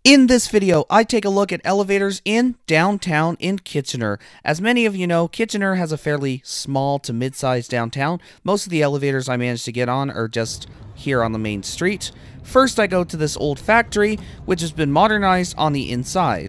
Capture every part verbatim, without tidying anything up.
In this video, I take a look at elevators in downtown in Kitchener. As many of you know, Kitchener has a fairly small to mid-sized downtown. Most of the elevators I managed to get on are just here on the main street. First, I go to this old factory, which has been modernized on the inside.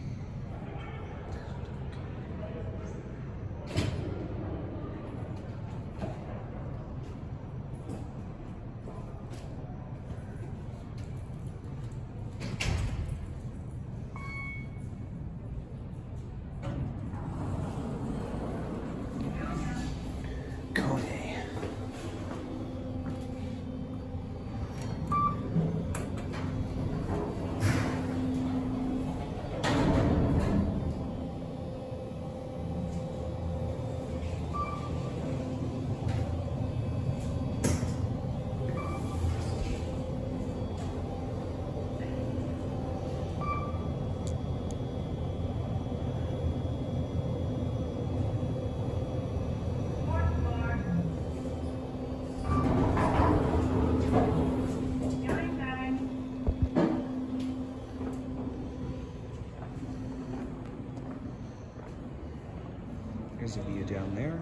There's a view down there.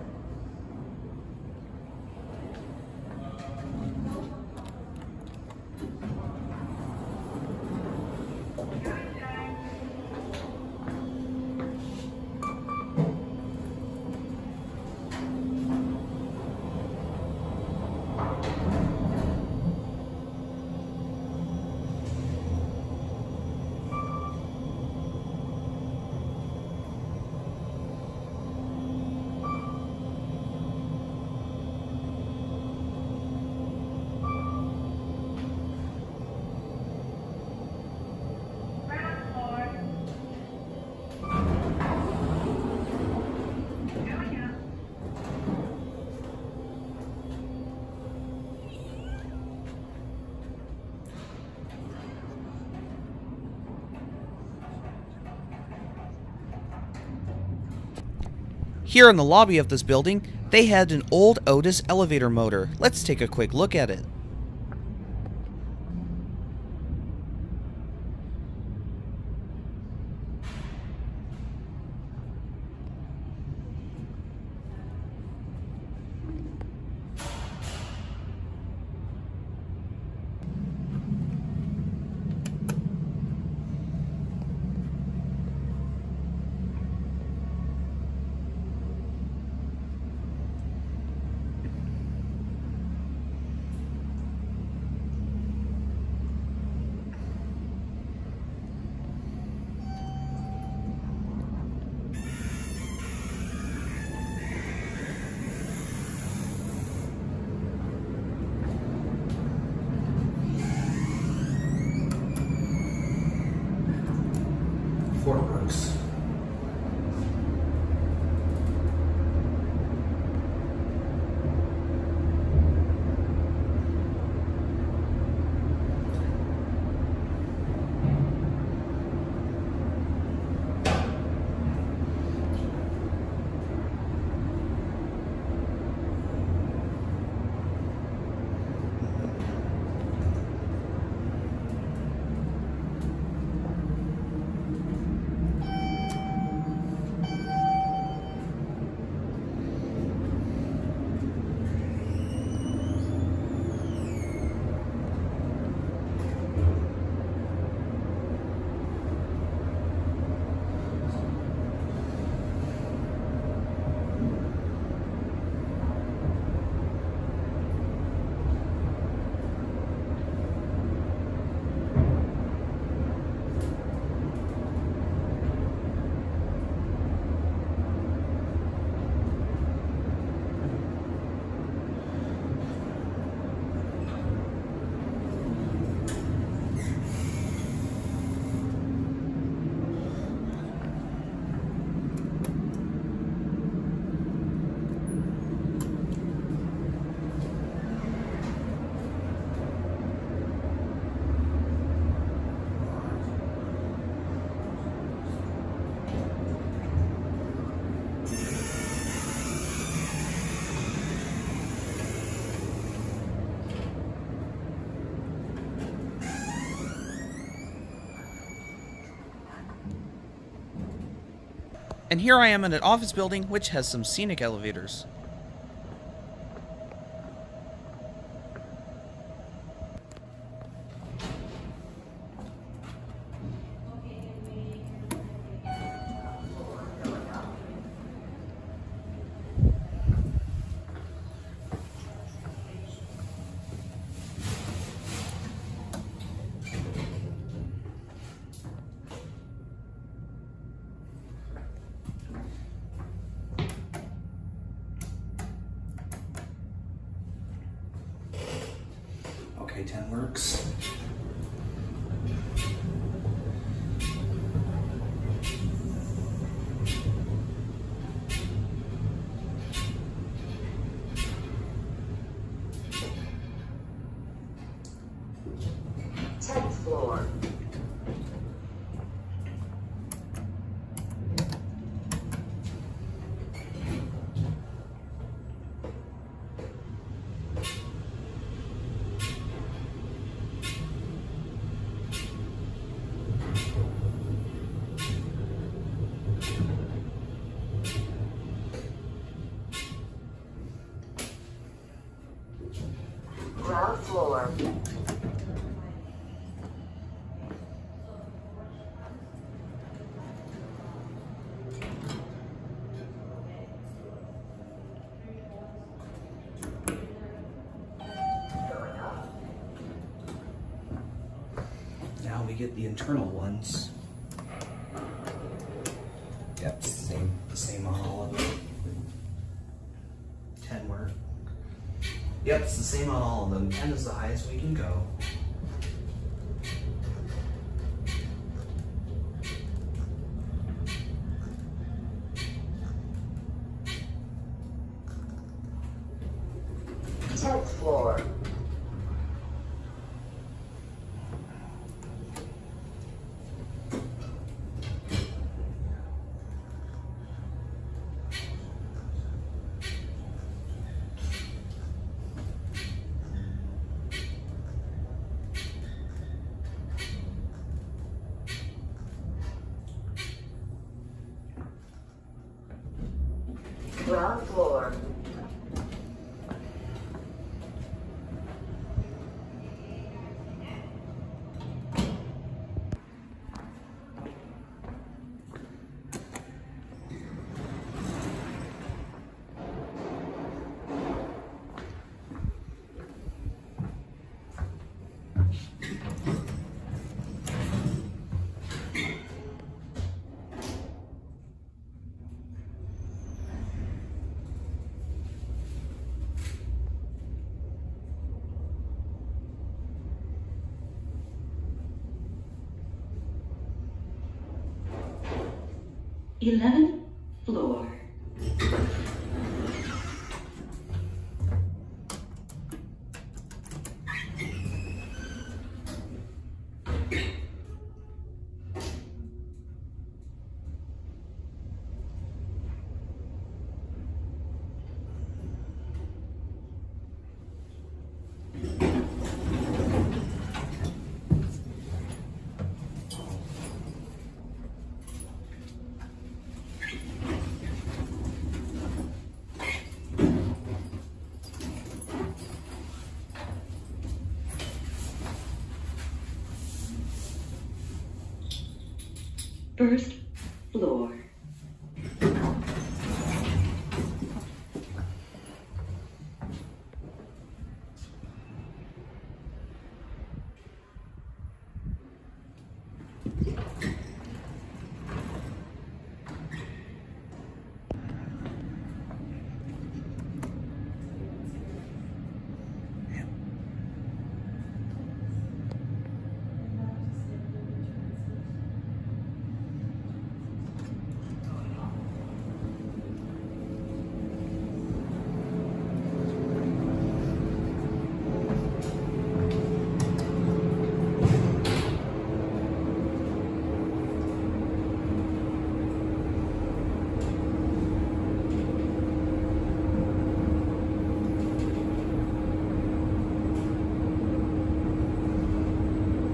Here in the lobby of this building, they had an old Otis elevator motor. Let's take a quick look at it. And here I am in an office building which has some scenic elevators. Okay, ten works. tenth floor. Ground floor. Now we get the internal ones. Yep, same, the same on all of them. ten work. Yep, it's the same on all of them. ten is the highest we can go. tenth floor. Ground floor. eleventh floor. First floor.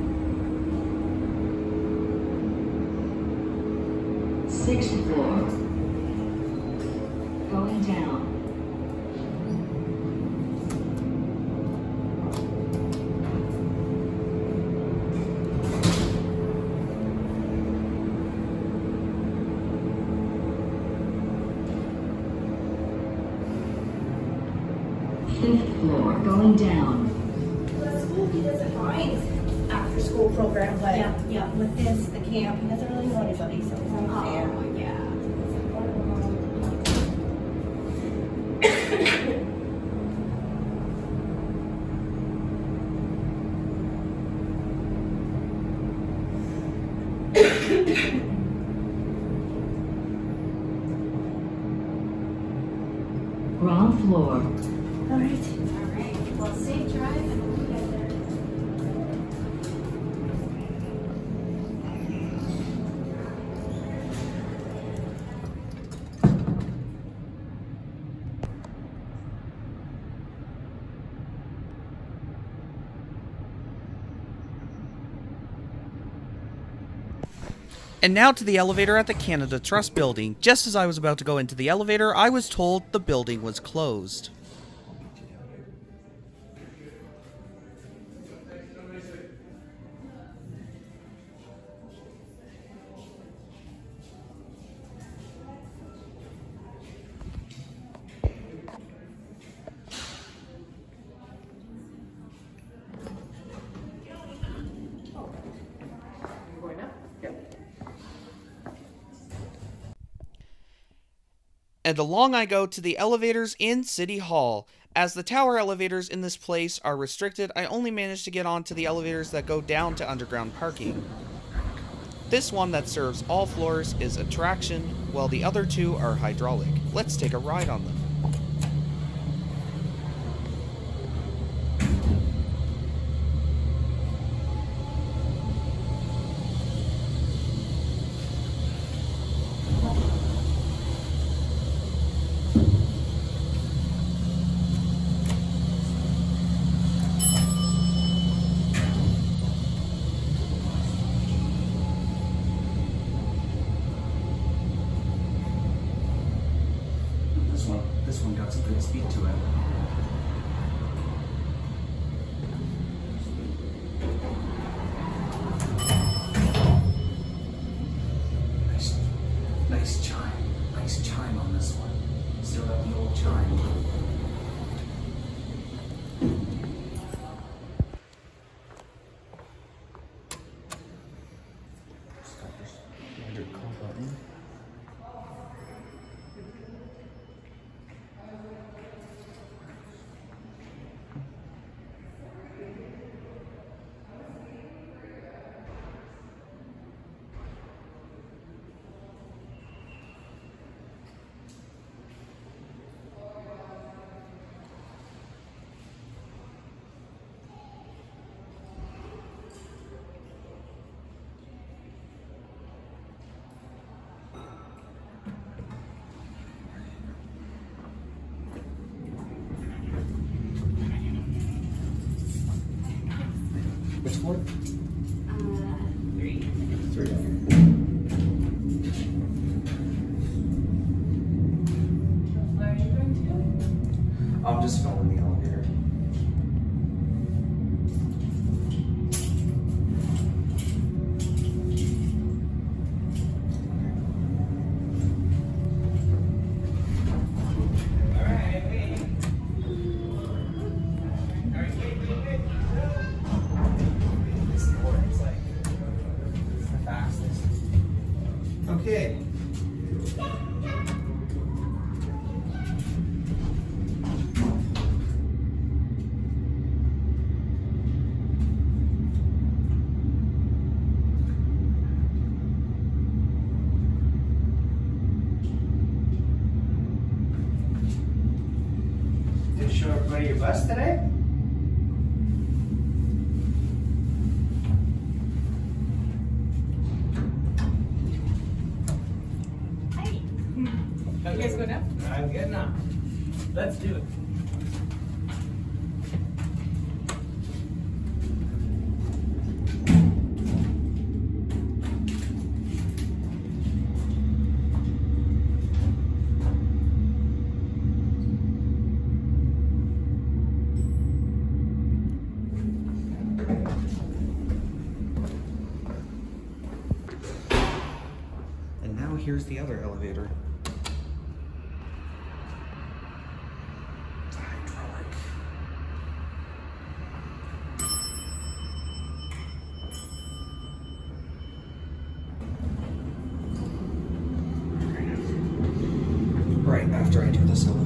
Sixth floor. going down. Fifth floor going down. The school, he doesn't mind after school program, but Yeah, yeah, with this, the camp, he doesn't really know anybody, so it's unfair. oh, yeah. Ground floor. All right. All right, well, safe drive and we'll get there. And now to the elevator at the Canada Trust building. Just as I was about to go into the elevator, I was told the building was closed. And along I go to the elevators in City Hall. As the tower elevators in this place are restricted, I only managed to get onto the elevators that go down to underground parking. This one that serves all floors is attraction, while the other two are hydraulic. Let's take a ride on them. This one, this one got some good speed to it. Nice, nice chime. Nice chime on this one. Still got the old chime. Standard call button. Which floor? Uh, three. Three. Where are you going I'm just following the elevator. Okay. Did you show everybody your bus today? You guys go now? I'm good now. Let's do it. here's the other elevator. It's a hydraulic. Right after I do this elevator.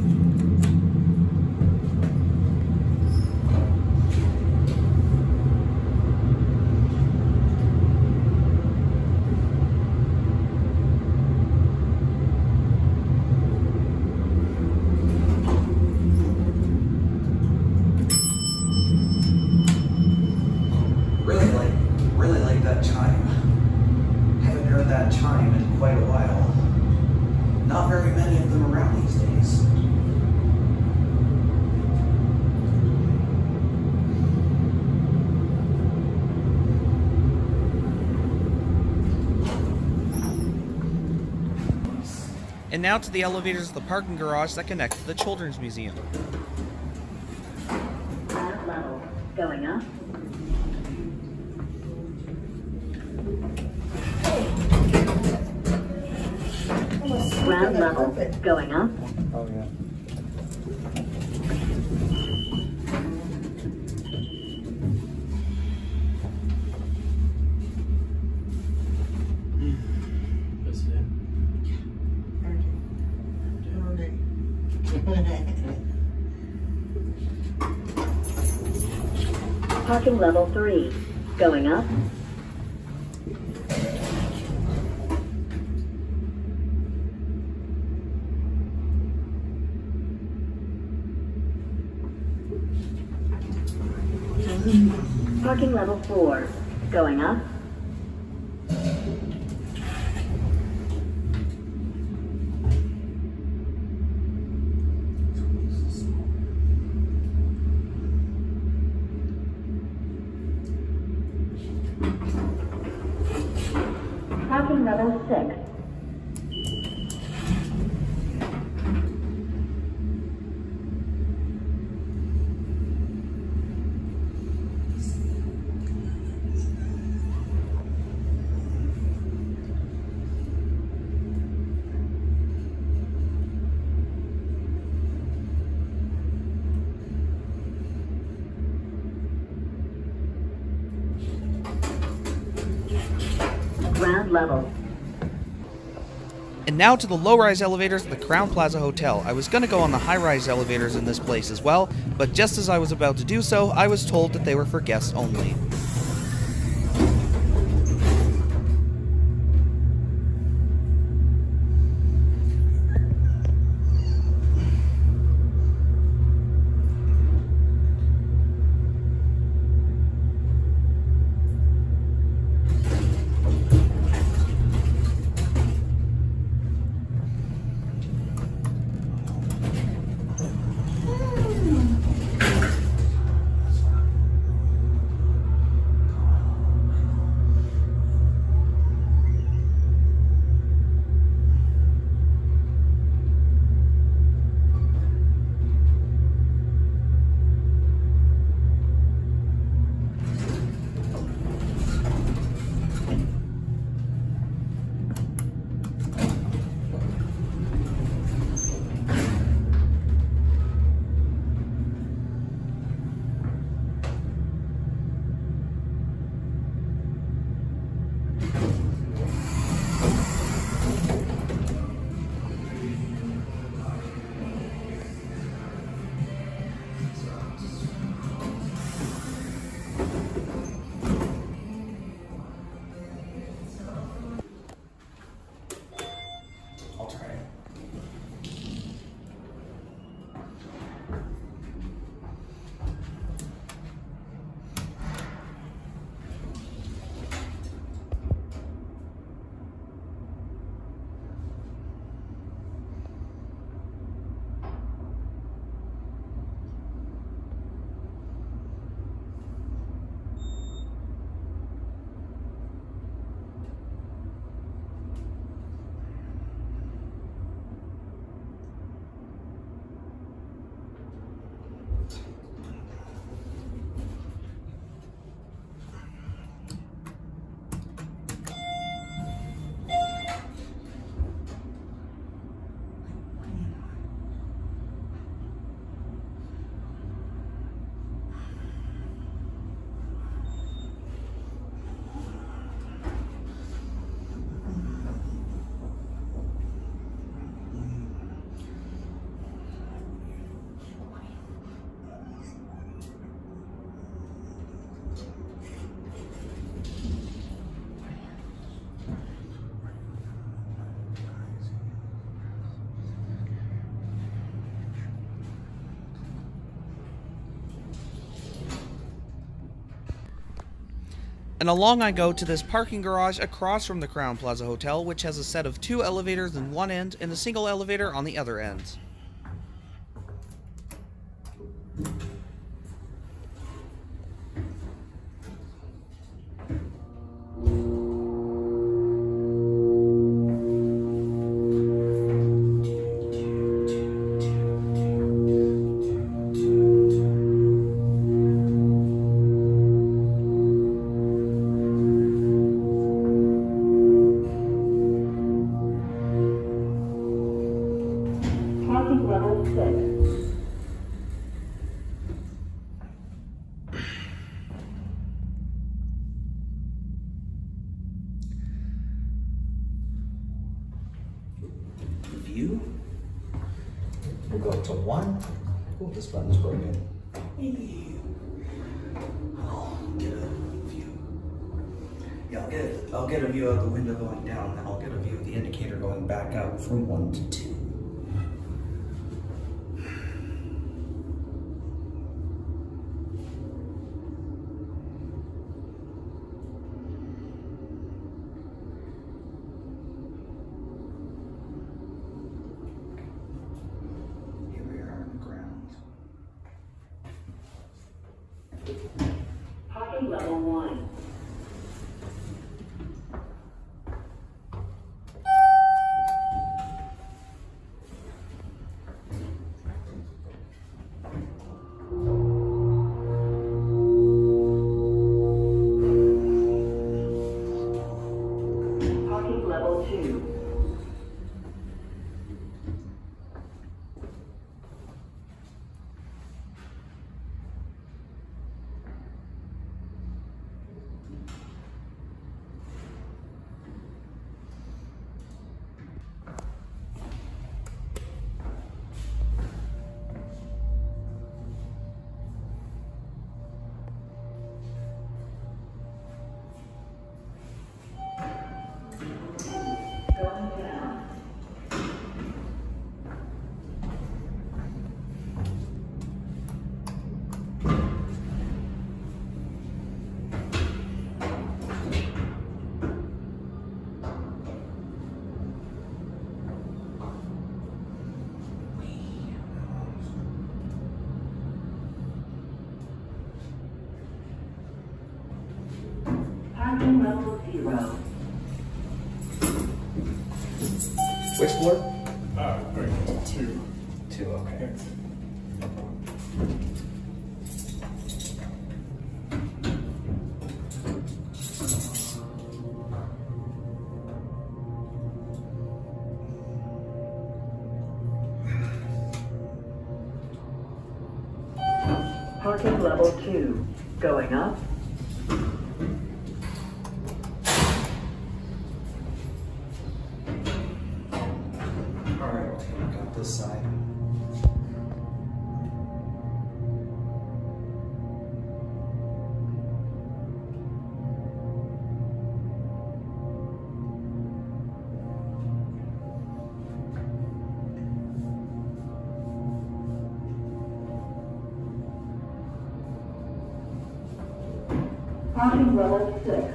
Really like, really like that chime. Haven't heard that chime in quite a while. Not very many of them around these days. And now to the elevators of the parking garage that connect to the Children's Museum. Ground level. Going up. Ground level. Going up. Oh, yeah. Parking level three. Going up. Parking level four. Going up. Parking level six. Ground level. And now to the low-rise elevators at the Crown Plaza Hotel. I was going to go on the high-rise elevators in this place as well, but just as I was about to do so, I was told that they were for guests only. And along I go to this parking garage across from the Crown Plaza Hotel, which has a set of two elevators in one end and a single elevator on the other end. Parking level six. View. We'll go to one. Oh, this button's broken. I'll get a view. Yeah, I'll get I'll get a view of the window going down, and I'll get a view of the indicator going back up from one to two. Here we are on the ground. Parking level one. Parking level two. Going down. Parking level zero. Which floor? Uh, going to two. Two, okay. Parking level two. Going up. Alright, okay, we got this side. Parking level six.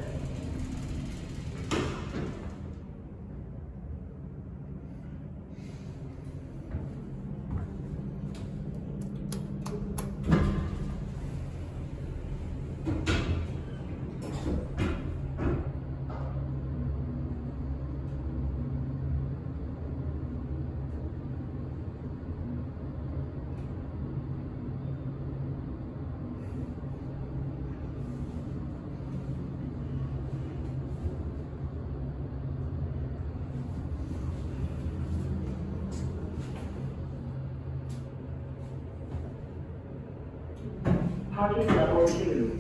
Parking level two.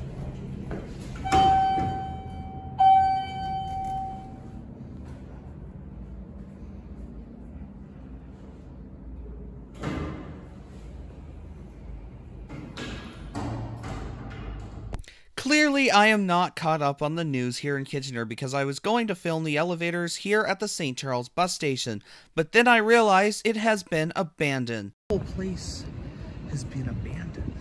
Clearly, I am not caught up on the news here in Kitchener because I was going to film the elevators here at the Saint Charles bus station, but then I realized it has been abandoned. The whole place has been abandoned.